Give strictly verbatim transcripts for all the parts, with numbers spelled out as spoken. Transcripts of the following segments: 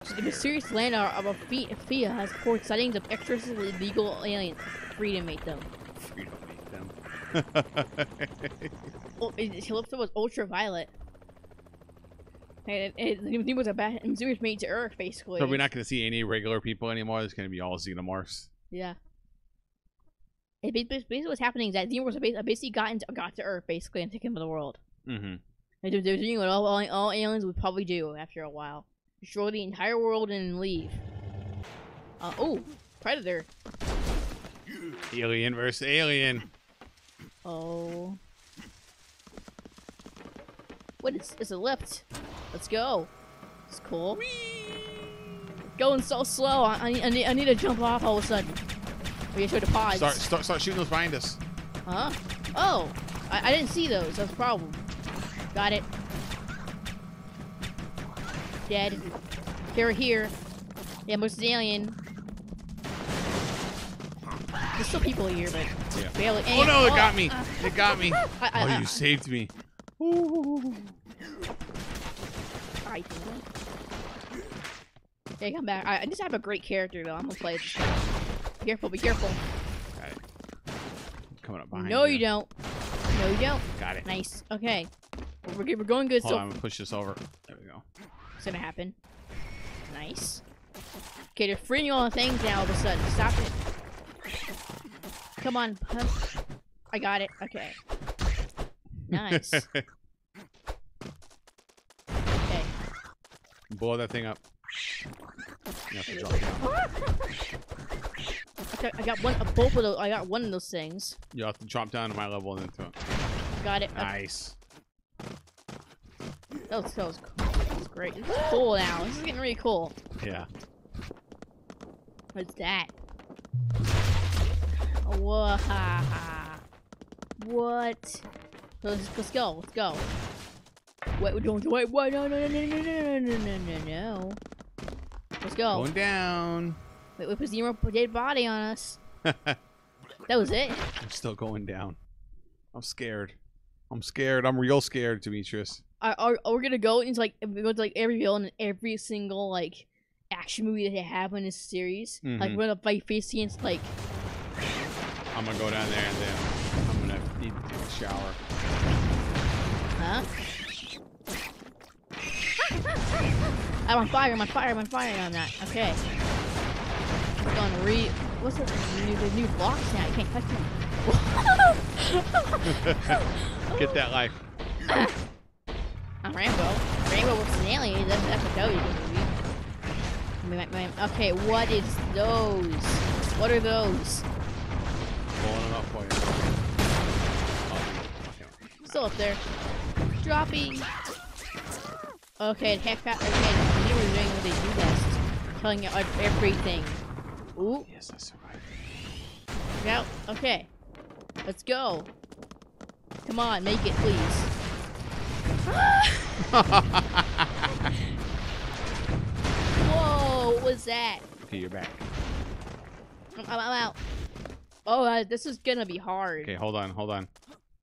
The mysterious land of a Fia has reported sightings of extraterrestrial illegal aliens. Freedom made them. Freedom made them. Oh, Calypso was ultraviolet. And it, it, it was a bad mysterious made to Earth, basically. So we're not going to see any regular people anymore. It's going to be all Xenomorphs. Yeah. It basically what's happening is that Xenomorphs basically got into, got to Earth, basically, and taken over the world. Mm-hmm. They're, they're doing what all, all, all aliens would probably do after a while. Destroy the entire world and leave. Uh, oh, Predator. Alien versus alien. Oh. What is, is a lift? Let's go. It's cool. Whee! Going so slow. I, I, need, I, need, I need to jump off all of a sudden. We gotta show the pods. Start, start, start shooting those behind us. Huh? Oh. I, I didn't see those. That's a problem. Got it. Dead. They're here. Yeah, most alien. There's still people here, but yeah. barely. Oh no, it oh, got me. Uh, It got me. I, I, oh, I, you saved me. Ooh. I Okay, come back. I, I just have a great character though. I'm gonna play this guy. Be careful, be careful. Got it. Coming up behind No, you. you don't. No, you don't. Got it. Nice. Okay. We're, we're going good Hold so on, I'm gonna push this over. There we go. It's gonna happen. Nice. Okay, they're freeing all the things now all of a sudden. Stop it. Come on. Huh? I got it. Okay. Nice. Okay. Blow that thing up. You have to drop down. Okay, I got one. Uh, both of those. I got one of those things. You have to drop down to my level and then throw it. Got it. Okay. Nice. That was, that was cool. That was great. This is cool now. This is getting really cool. Yeah. What's that? Whoa, ha, ha. What? Let's, let's go. Let's go. Wait, we're doing. Wait, wait, no, no, no, no, no, no, no, no, no, no. Let's go. Going down. Wait, we put zero dead body on us. That was it. I'm still going down. I'm scared. I'm scared. I'm real scared, Demetrius. Are, are, are we gonna go into like we go to like every villain in every single like action movie that they have in this series? Mm-hmm. Like we're gonna fight face against like. I'm gonna go down there and then I'm gonna need to take a shower. Huh? I'm on fire, I'm on fire, I'm on fire on that. Okay. I'm gonna re what's the new the new blocks now? You can't touch them. Get that life. I'm Rambo. Rambo was an alien, that's that's a W movie. Okay, what is those? What are those? Blowing them up for you. Oh, okay. Still up there. Dropping. Okay, heck that. Okay, they were doing what they do best. Telling you everything. Ooh. Yes, I survived. Yeah, okay. Let's go. Come on, make it, please. Whoa, what was that? Okay, you're back. I'm, I'm out. Oh, uh, this is gonna be hard. Okay, hold on, hold on.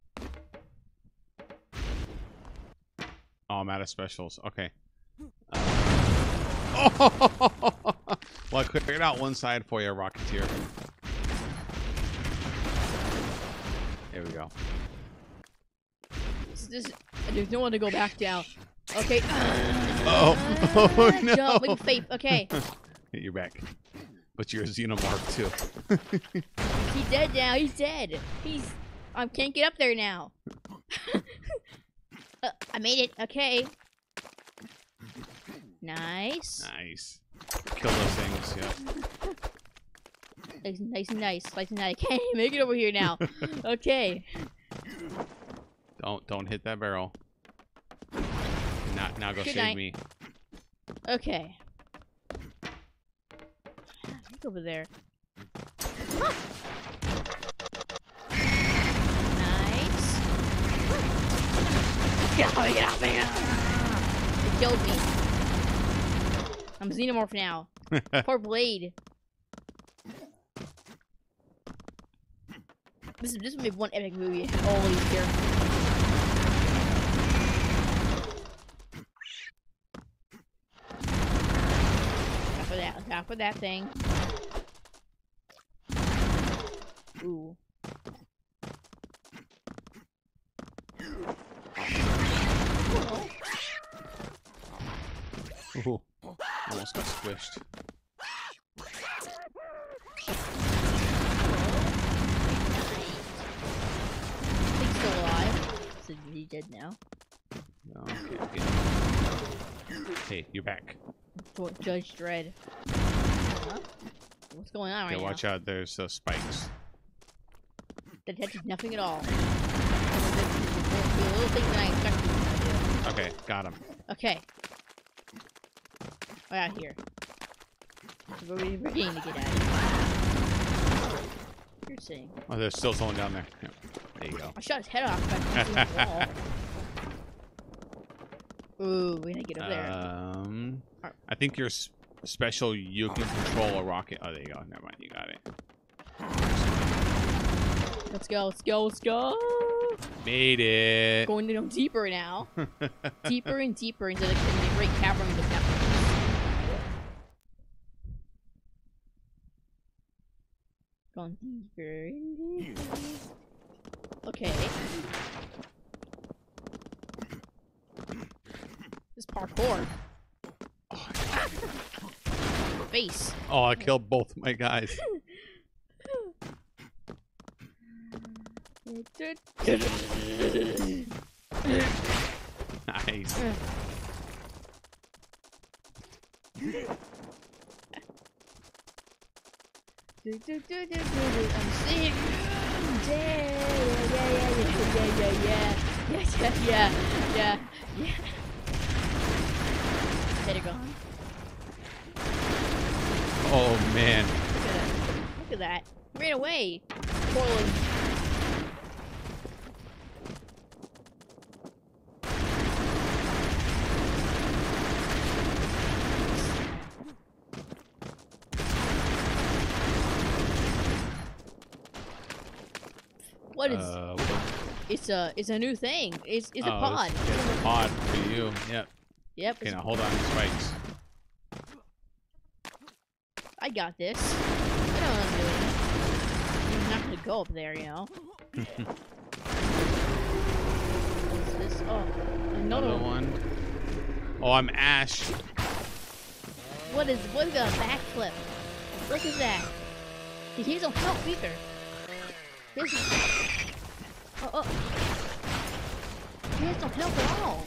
Oh, I'm out of specials. Okay. Uh, oh! Well, I cleared out one side for you, Rocketeer. There we go. This, this, there's no one to go back down. Okay. Oh, oh no! Jump, make faith. Okay. You're back. But you're a Xenomorph too. He's dead now. He's dead. He's. I can't get up there now. uh, I made it. Okay. Nice. Nice. Kill those things. Yeah. Nice, nice, and nice, nice and nice. I can't even make it over here now. Okay. Don't don't hit that barrel. Now now go Good save night. me. Okay. Look over there. Huh. Nice. Get off me, get off me! It killed me. I'm a Xenomorph now. Poor Blade. This, this would be one epic movie. All these characters. On top of that thing. Ooh. Ooh. Almost got squished. He's still alive. So he's dead now. No, okay, okay. Hey, you're back. Judge Dredd. Huh? What's going on right Okay, now? watch out. There's uh, spikes. That touches nothing at all. The little thing that I expected him to do. Okay, got him. Okay. Right out here. We're, we're beginning to get at it. You're saying. Oh, there's still someone down there. Yeah. There you go. I shot his head off by pushing the wall. Ooh, we gotta get over there. Um, I think you're s special. You can control a rocket. Oh, there you go. Never mind. You got it. Let's go. Let's go. Let's go. Made it. Going to go deeper now. Deeper and deeper into the, into the great cavern of the Netherlands. Going deeper and deeper. Okay. This parkour. Face. Oh, I killed both my guys. Nice. I'm seeing yeah, yeah, yeah, yeah, yeah, yeah, yeah, yeah, yeah, yeah, yeah. Head it gone. Oh man. Look at that. Look at that. Ran away. Poorly. What is? Uh, what? It's a it's a new thing. It's it's a Oh, pod. It's, it's a pod for you. Yep. Yep. Okay, now hold on to spikes. I got this. I know what I'm doing. I'm not gonna go up there, you know. What's this? Oh, another, Another one. Oh, I'm Ash. What is what is a backflip? Look at that. He don't help either. This is... Oh, oh. He has no help at all.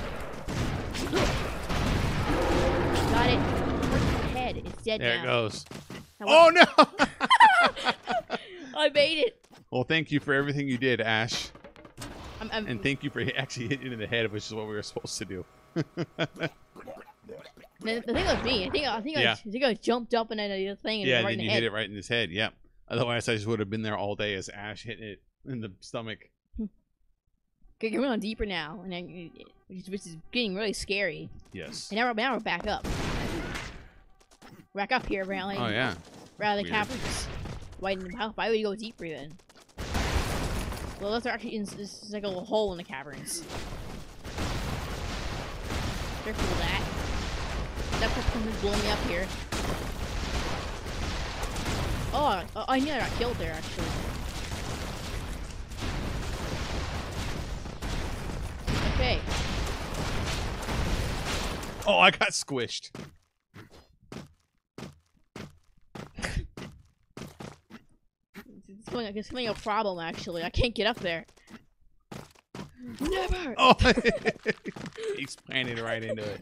Got it. Head. It's dead There now. it goes. Now Oh no! I made it. Well, thank you for everything you did, Ash. I'm, I'm, And thank you for actually hitting it in the head, which is what we were supposed to do. the, the thing was me. I think I think Yeah. I, I think I jumped up and then the thing and Yeah, right and then in the you head. hit it right in his head. Yep. Otherwise, I just would have been there all day as Ash hitting it in the stomach. Okay, you're going deeper now, and then which is, which is getting really scary. Yes. And now we're now we're back up. Back up here, apparently. Oh yeah. Rather the Weird. caverns. Why, why why would you go deeper then? Well, those are actually in, this is like a little hole in the caverns. Careful with that. That could blow me up here. Oh, I, I knew I got killed there actually. Okay. Oh, I got squished. It's going, it's going a problem actually. I can't get up there. Never. Oh, he's planted right into it.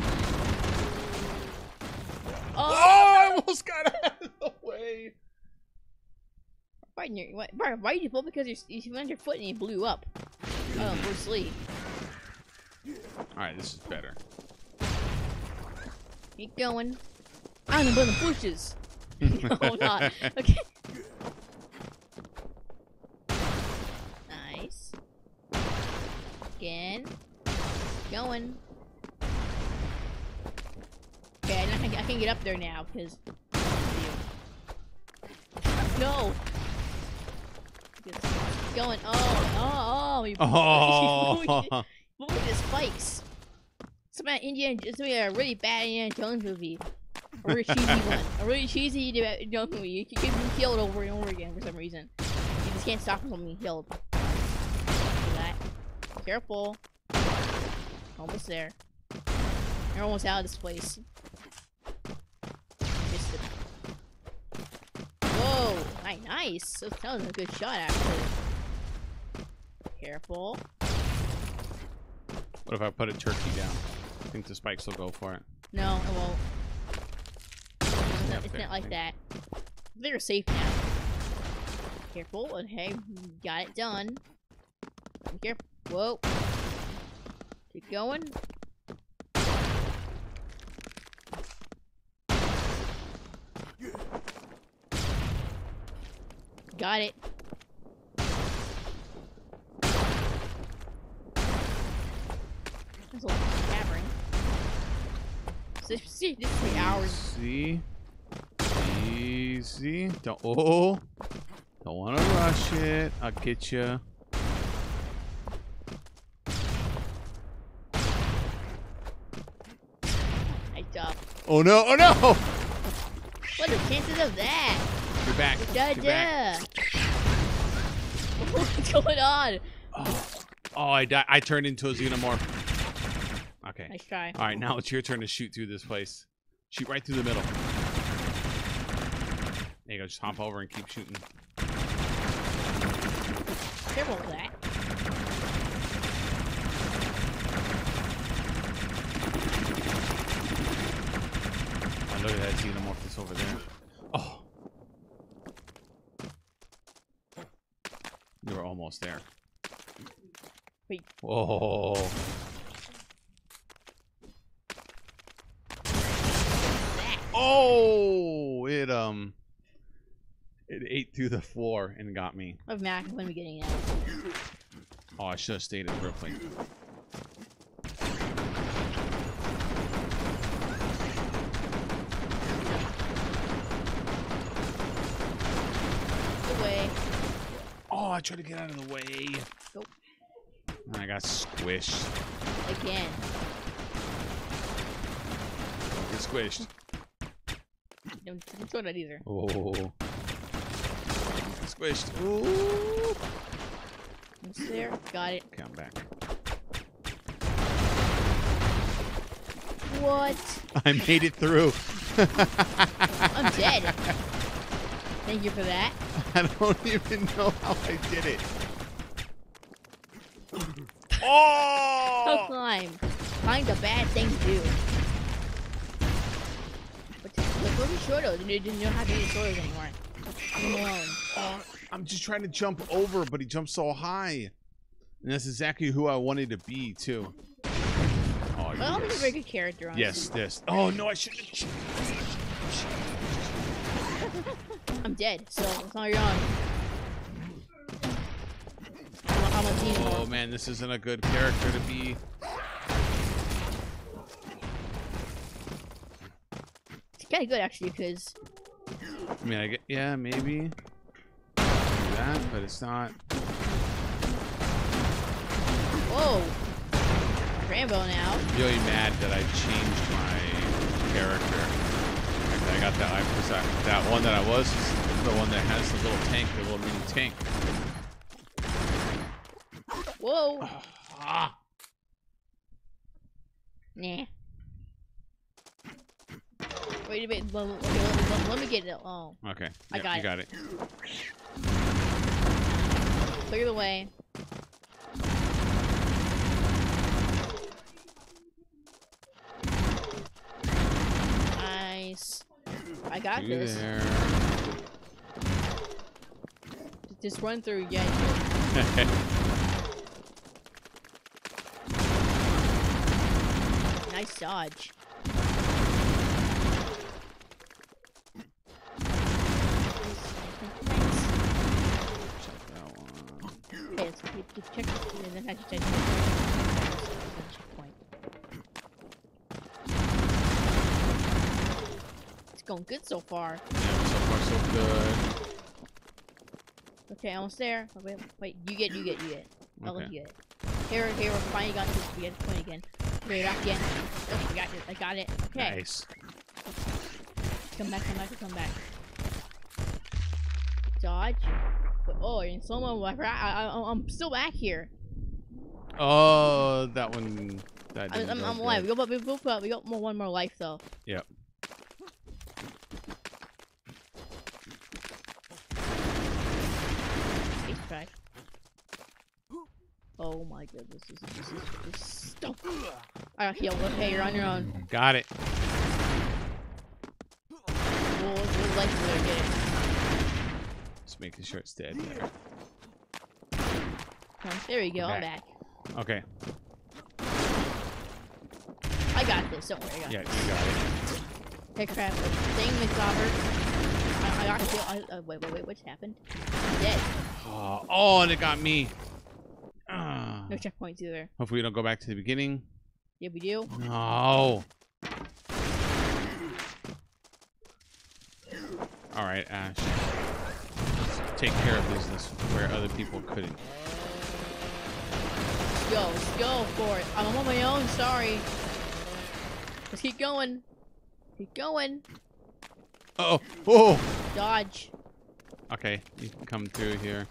Oh, Oh, I almost got out of the way. Right in your, why, why did you blow? Because you, you landed your foot and you blew up. Oh, Bruce Lee. Alright, this is better. Keep going. I'm in the bushes. Oh god. Okay. Nice. Again. Going. Okay, I can, I can get up there now because. No. It's going. Oh, oh, oh. You Oh. Look at the spikes. Some kind of Indiana, it's like a really bad Indiana Jones movie. A really cheesy one. A really cheesy, you know, you keep being killed over and over again for some reason. You just can't stop him from being killed. Look at that. Careful. Almost there. You're almost out of this place. Missed it. Whoa! Nice, nice. That was a good shot, actually. Careful. What if I put a turkey down? I think the spikes will go for it. No, it won't. It's not, Okay, it's not like thanks. that. They're safe now. Careful. Okay, got it done. Be careful. Whoa. Keep going. Got it. That's a lot of cavern. So, see, this is three hours. See? Easy. Don't. Oh. Don't want to rush it. I'll get you. Nice job. Oh no! Oh no! What are the chances of that? You're back. Da You're back. da. What's going on? Oh. Oh, I died. I turned into a xenomorph. Okay. Nice try. All right, now it's your turn to shoot through this place. Shoot right through the middle. There you go. Just hop over and keep shooting. Careful with that. Oh, look at that xenomorph that's over there. Oh. You were almost there. Wait. Whoa. Oh, it um, it ate through the floor and got me. Of Mac, when we getting it. Oh, I should have stayed at Brooklyn. Away. Oh, I tried to get out of the way. Nope. And I got squished. Again. Don't get squished. Don't, don't throw that either. Oh. Squished. Ooh. It's there. Got it. Okay, I'm back. What? I made it through. I'm dead. Thank you for that. I don't even know how I did it. Oh! How climb. Climb's a bad thing to do. But look, look at Shorto. You didn't know how to use Shortos anymore. Leave him alone. Oh, I'm just trying to jump over, but he jumped so high. And that's exactly who I wanted to be, too. Oh, I don't think he's a very good character, honestly. yes, this. Oh, no, I shouldn't. I'm dead, so it's not your own. I'm a, I'm a team. Oh, man, this isn't a good character to be. It's kind of good, actually, because... I mean, I get, yeah, maybe. That, but it's not. Whoa! Rambo now. I'm really mad that I changed my character. I got that. I was that, that one that I was is the one that has the little tank, the little mini tank. Whoa! Ah! Nah. Wait a minute. Let, let, let, let me get it. Oh. Okay. I Yep, got you it. got it. Clear the way. Nice. I got You this. there. Just run through. Yeah. Nice dodge. Check that one. Okay, let's keep, keep check. And then I just check. Checkpoint. It's going good so far. Yeah, so far so good. Okay, almost there. Oh, wait, wait, you get, you get, you get. I'll let Okay. you get it. Here, here, we finally got this. We get the point again. Okay, back again. Okay, we got it. I got it. Okay. Nice. Come back, come back, come back. Dodge. Oh, you're in slow mo. I, I, I, I'm still back here. Oh, that one. That I, didn't I'm, go I'm good. alive. We got, we got, we got more, one more life though. Yep. Let's try. Oh my goodness, this is this is this is stuff. I got healed. Okay, you're on your own. Got it. We'll, we'll like to get it. Just making sure it's dead there. Oh, there we go. I'm back. Okay. I got this. Don't worry. I got Yeah, this. you got it. Hey crap! Thing with Robert. I, I got killed. I, uh, wait, wait, wait. What's happened? I'm dead. Oh, oh, and it got me. Uh, No checkpoints either. hopefully we don't go back to the beginning. Yeah, we do. No. All right, Ash. Let's take care of business where other people couldn't. Let's go. Let's go for it. I'm on my own. Sorry. Let's keep going. Keep going. Uh oh. Oh. Dodge. Okay, you can come through here.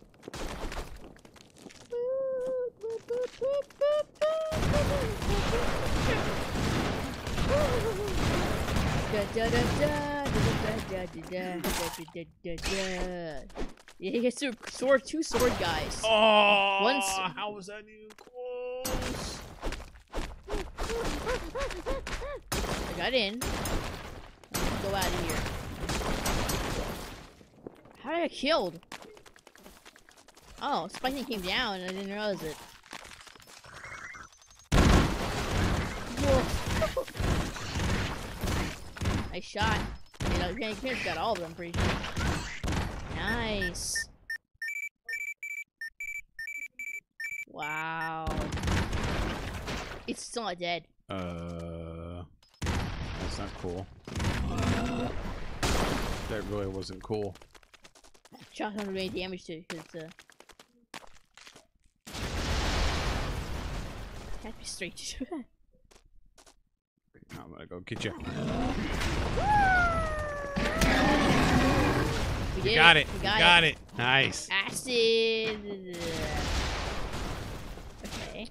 Yeah, he gets to sword two sword guys. Oh, Once how was that even close? I got in. Let's go out of here. How did I get killed? Oh, spiking came down and I didn't realize it. Whoa. Nice shot. You know, you can't got all of them pretty sure. Nice. Wow. It's still not dead. Uh, that's not cool. That really wasn't cool. Shot hundred made damage to it because uh can't be straight to it. I'm gonna go get you. We You got it. it. We You got, got it. it. Nice. Acid. Okay.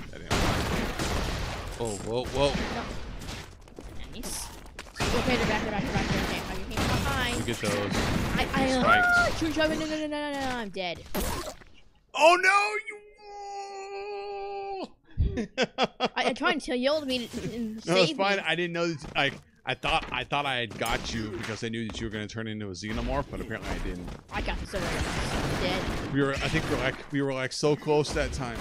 Oh, whoa, whoa. Nice. Okay, they're back, they're back, they're back, they're back. I came behind. You get those. I, I, uh, Spikes. shoot, shoot, no, no, no, no, no, no, I'm dead. Oh no! You. I, I tried to yell at me to, to No, save it's fine. me. I didn't know that. I I thought I thought I had got you because I knew that you were going to turn into a Xenomorph, but apparently I didn't. I got so I'm dead. We were. I think we were like we were like so close that time.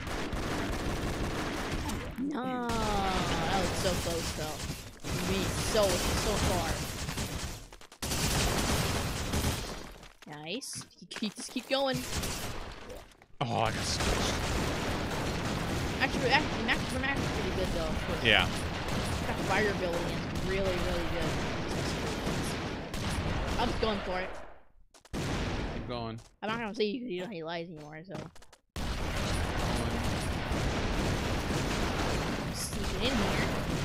No, that was so close though. I mean, so so far. Nice. Keep, just keep going. Oh, I got squished. Actually, actually, Max from Max is pretty good though. Yeah. Got fire ability and it's really, really good. I'm just going for it. Keep going. I'm not gonna say you because you don't have any lies anymore, so. Sneaking in here.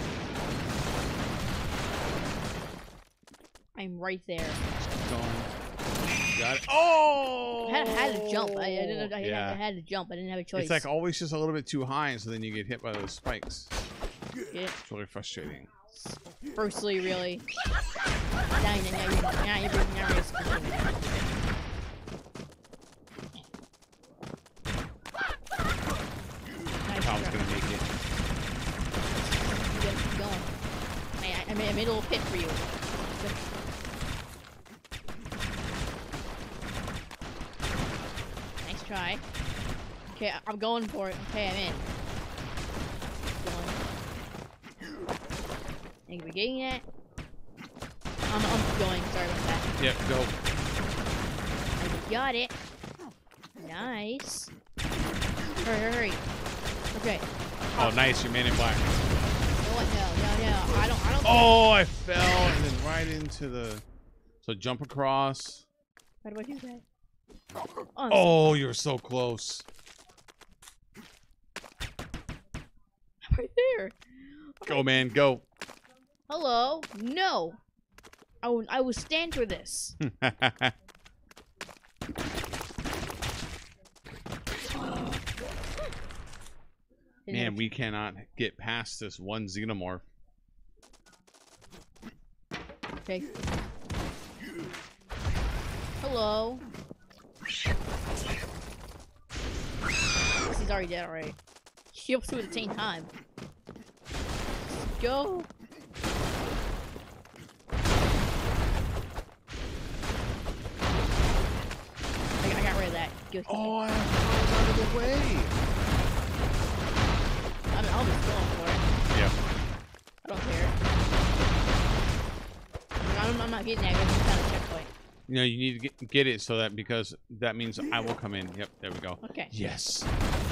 I'm right there. Keep going. Got it. Oh! I had, I had to jump. I, I, didn't, I, Yeah. I had to jump. I didn't have a choice. It's like always just a little bit too high, and so then you get hit by those spikes. Yeah. It's really frustrating. Firstly, really. Now you're now you're now you're now you're speaking. Tom's gonna make it. You gotta keep going. I, I, made, I made a little pit for you. Nice try. Okay, I, I'm going for it. Okay, I'm in. Going. Thank you for getting that. I'm, I'm going. Sorry about that. Yep, go. I got it. Nice. Hurry, hurry, hurry. Okay. Oh, nice. You made it black. No, no, no, no. I don't, I don't. Oh, I fell and then right into the. So jump across. How do I do that? Oh, Oh, you're so close. I'm right there. Go, man, go. Hello? No. I will, I will stand for this. Man, we cannot get past this one Xenomorph. Okay. Hello. He's already dead, alright. Shield two at the same time. Let's go. I, I got rid of that. Go Oh, I was out of the way. I mean, I'll just going for it. Yep. I don't care. I'm, I'm not getting that. I'm just kind of checkpoint. You know, you need to get, get it so that because that means I will come in. Yep, there we go. Okay. Yes.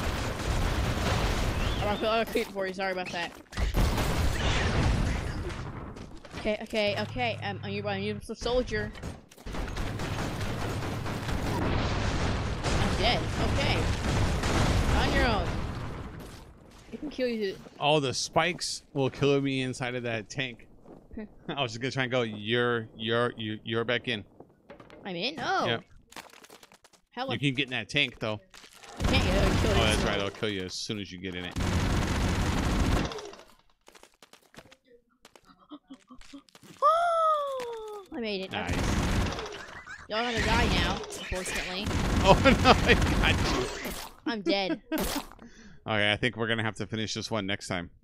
I'm gonna creep for you. Sorry about that. Okay, okay, okay. Um, are you, are you a soldier? I'm dead. Okay. On your own. It can kill you. Oh, the spikes will kill me inside of that tank. I was just gonna try and go. You're, you're, you're, you're back in. I'm in. Oh. Yep. How You can get in that tank though. I can't get it. It'll kill Oh, you. that's right. It'll kill you as soon as you get in it. I made it. Nice. Y'all gonna die now, unfortunately. Oh no, I got you. I'm dead. Okay, I think we're gonna have to finish this one next time.